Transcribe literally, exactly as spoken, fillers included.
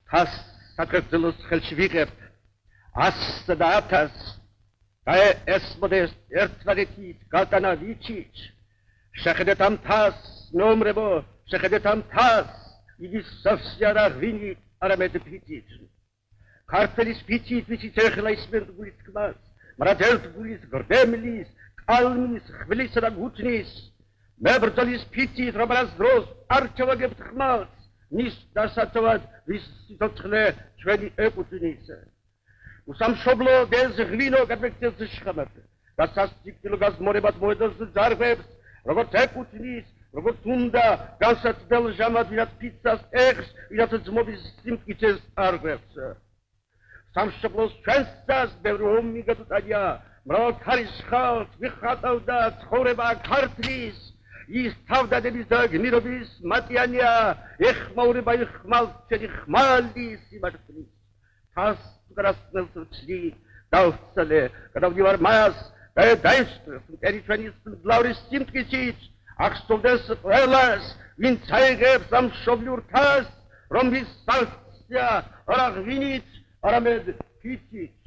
თას საქართველოს ხელში ვიღებთ ასს და ათას და ეს მოდეს ერთმანეთით გატანა ვიჩიც შეხედეთ ამ თას ნომრებო შეხედეთ ამ თას იგი სავსე არა ღვინით არამედ ფიცით ქართველის ფიცით ვიჩიც ეხლა ისმერთ გულის თქმას მაგრამ ერთ გულის გრდემლის კალმის ხვლისა და გუთნის მებრძოლის ფიცით რომელსაც დროს არ ჩავაგებთ ხმალს ნის დასაცავად ვის სიცოცხლე ჩვენი ეკუთვნის უსამშობლო დენს ღვინო გადმექცევს შხამად და სასწიკლო გაზმორებას მოედოს ძარღვებს როგორც ეკუთვნის როგორც უნდა განსაცდელ ჟამად ვინაც ფიცას ეხს ვინაც ძმობის სიმტკიცეს არღვევს სამშობლოს ჩვენსაც ბევრი ომი გადუტანია მრავალ ქარის ხალხს ვიხატავდა ცხოვრება ქართლის ის თავდადების და გმირობის მატიანია ეხმაურება იხმალს შენი ხმალის სიმართლის თას გრასნელს ვცდი დავცალე გადავდივარ მას და დაისწრეს მტერი ჩვენი მძლავრის სიმტკიცით აღსტოვდეს ყველას ვინც აიღებს ამ მშობლიურ თას რომ ის სალსია არა ღვინით არამედ ფიცით